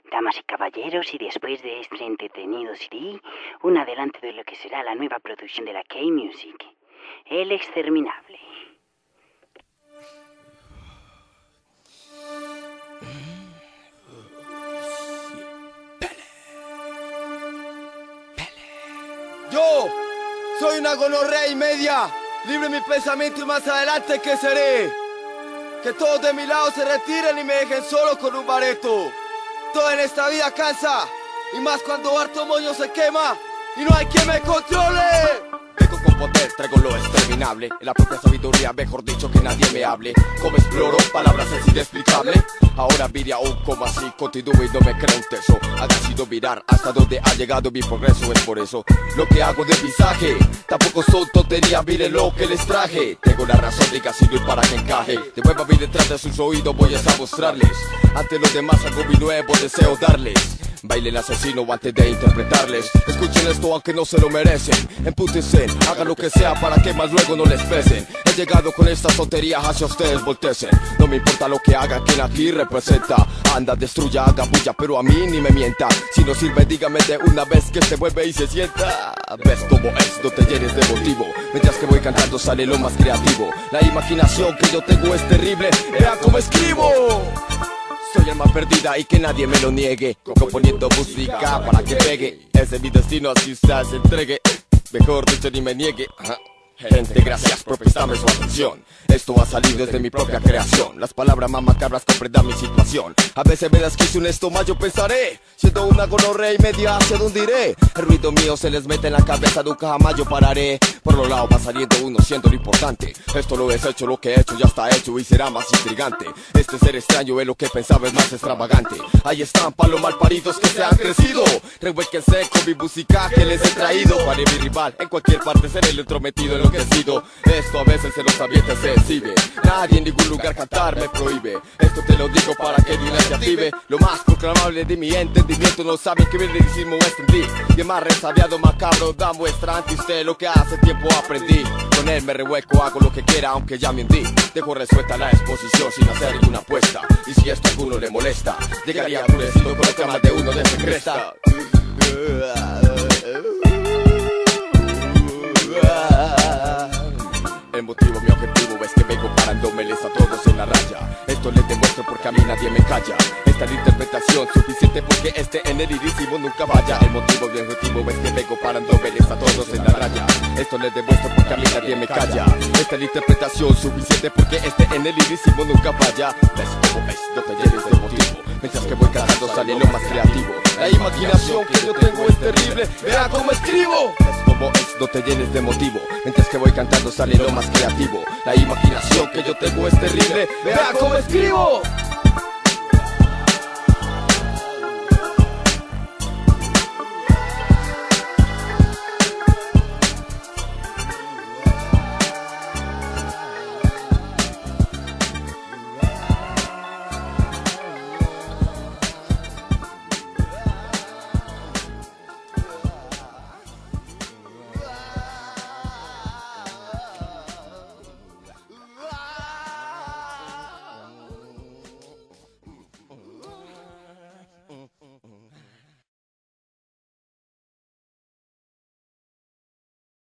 Damas y caballeros, y después de este entretenido CD, un adelanto de lo que será la nueva producción de la K-Music, El Exterminable. Yo soy una gonorrea y media, libre mi pensamiento y más adelante que seré. Que todos de mi lado se retiren y me dejen solo con un bareto. Todo en esta vida cansa, y más cuando harto moño se quema y no hay quien me controle. Vengo con poder, traigo lo exterminable. En la propia sabiduría, mejor dicho, que nadie me hable. Como exploro palabras es inexplicable. Ahora mire aún como así continúo y no me creo un teso. Ha decidido mirar hasta donde ha llegado mi progreso. Es por eso lo que hago de visaje. Tampoco son tonterías, miren lo que les traje. Tengo la razón, diga si no para que encaje. De vuelva a mi detrás de sus oídos voy a mostrarles. Ante los demás algo mi nuevo deseo darles. Bailen asesino antes de interpretarles. Escuchen esto aunque no se lo merecen. Empútense, hagan lo que sea para que más luego no les pesen. He llegado con estas tonterías hacia ustedes voltesen. No me importa lo que haga quien aquí representa. Anda, destruya, haga bulla, pero a mí ni me mienta. Si no sirve dígame de una vez que se vuelve y se sienta. Ves cómo es, no te llenes de motivo. Mientras que voy cantando sale lo más creativo. La imaginación que yo tengo es terrible. Vea cómo escribo. Soy alma perdida y que nadie me lo niegue. Componiendo música para que pegue. Ese es mi destino, así usted se entregue. Mejor dicho ni me niegue. Gente, gracias por prestarme su atención. Esto ha salido desde mi propia creación. Las palabras más macabras comprendan mi situación. A veces me das que un estómago yo pensaré. Siendo una gonorrea y media, ¿hacia dónde iré? El ruido mío se les mete en la cabeza, nunca jamás yo pararé. Por los lados va saliendo uno siendo lo importante. Esto lo he hecho, lo que he hecho ya está hecho y será más intrigante. Este ser extraño es lo que pensaba es más extravagante. Ahí están pa' los malparidos que se han crecido. Revuélquense con mi música que les he traído. Para mi rival, en cualquier parte seré el entrometido enloquecido. Esto a veces se los avienta, se exhibe. Nadie en ningún lugar cantar me prohíbe. Esto te lo digo para que de una se active. Lo más proclamable de mi entendimiento. No saben que verdaderísimo extendí. Y el más resabiado macabro da muestra ante usted lo que hace tiempo aprendí. Con él me revuelco, hago lo que quiera aunque ya me hundí. Dejo resuelta la exposición sin hacer ninguna apuesta. Y si esto a alguno le molesta, llegaría enfurecido con el tema de uno de secreta. El motivo, mi objetivo es que vengo parándomeles a todos en la raya. Esto les demuestro porque a mí nadie me calla. Esta es la interpretación suficiente porque en el irísimo nunca vaya. El motivo, mi objetivo es que vengo parándomeles a todos en la raya. Esto les demuestro porque a mí nadie me calla. Esta es la interpretación suficiente porque en el irísimo nunca vaya. Ves cómo es, no te llenes de motivo. Mientras que voy cantando sale lo más creativo. La imaginación que yo tengo es terrible. Vea cómo escribo. Ves cómo es, no te llenes de motivo. Mientras que voy cantando sale lo más creativo. La imaginación que yo tengo es terrible. Vea cómo escribo.